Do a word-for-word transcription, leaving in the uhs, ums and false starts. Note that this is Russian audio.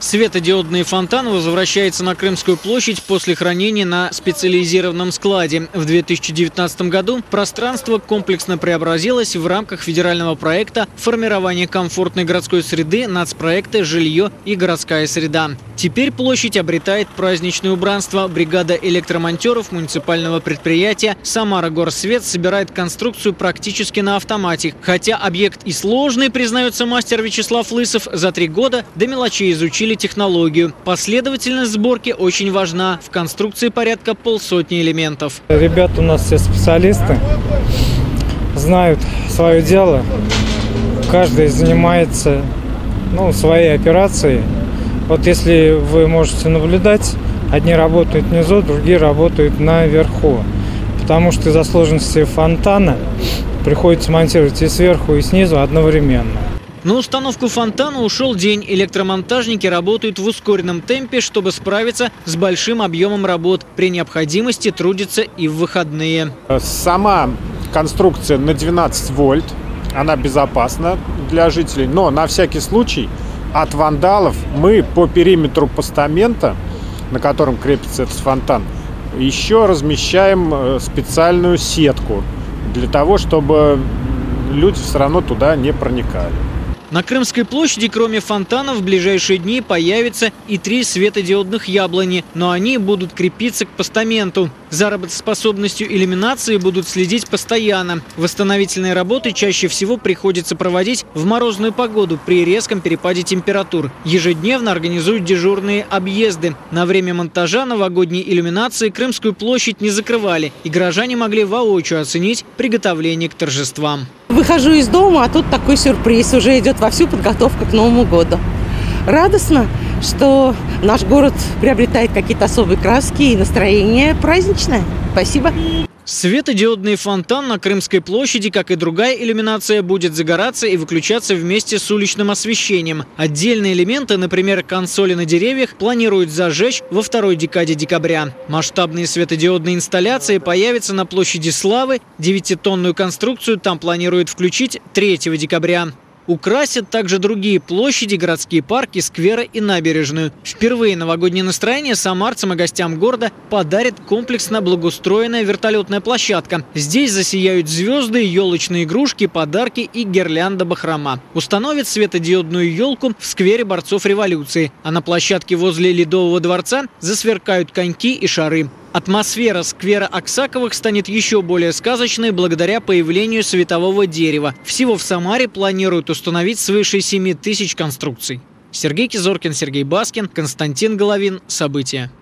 Светодиодный фонтан возвращается на Крымскую площадь после хранения на специализированном складе. В две тысячи девятнадцатом году пространство комплексно преобразилось в рамках федерального проекта «Формирование комфортной городской среды» нацпроекта «Жилье и городская среда». Теперь площадь обретает праздничное убранство. Бригада электромонтеров муниципального предприятия «Самара Горсвет» собирает конструкцию практически на автомате. Хотя объект и сложный, признается мастер Вячеслав Лысов, за три года до мелочей изучили технологию. Последовательность сборки очень важна. В конструкции порядка полсотни элементов. Ребята у нас все специалисты, знают свое дело. Каждый занимается ну, своей операцией. Вот если вы можете наблюдать, одни работают внизу, другие работают наверху. Потому что из-за сложности фонтана приходится монтировать и сверху, и снизу одновременно. На установку фонтана ушел день. Электромонтажники работают в ускоренном темпе, чтобы справиться с большим объемом работ. При необходимости трудятся и в выходные. Сама конструкция на двенадцать вольт. Она безопасна для жителей. Но на всякий случай от вандалов мы по периметру постамента, на котором крепится этот фонтан, еще размещаем специальную сетку для того, чтобы люди все равно туда не проникали. На Крымской площади, кроме фонтана, в ближайшие дни появится и три светодиодных яблони, но они будут крепиться к постаменту. За работоспособностью иллюминации будут следить постоянно. Восстановительные работы чаще всего приходится проводить в морозную погоду при резком перепаде температур. Ежедневно организуют дежурные объезды. На время монтажа новогодней иллюминации Крымскую площадь не закрывали, и горожане могли воочию оценить приготовление к торжествам. Выхожу из дома, а тут такой сюрприз. Уже идет вовсю подготовка к Новому году. Радостно, что наш город приобретает какие-то особые краски и настроение праздничное. Спасибо. Светодиодный фонтан на Крымской площади, как и другая иллюминация, будет загораться и выключаться вместе с уличным освещением. Отдельные элементы, например, консоли на деревьях, планируют зажечь во второй декаде декабря. Масштабные светодиодные инсталляции появятся на площади Славы. Девятитонную конструкцию там планируют включить третьего декабря. Украсят также другие площади, городские парки, скверы и набережную. Впервые новогоднее настроение самарцам и гостям города подарит комплексно благоустроенная вертолетная площадка. Здесь засияют звезды, елочные игрушки, подарки и гирлянда бахрома. Установят светодиодную елку в сквере борцов революции. А на площадке возле Ледового дворца засверкают коньки и шары. Атмосфера сквера Аксаковых станет еще более сказочной благодаря появлению светового дерева. Всего в Самаре планируют установить свыше семи тысяч конструкций. Сергей Кизоркин, Сергей Баскин, Константин Головин. События.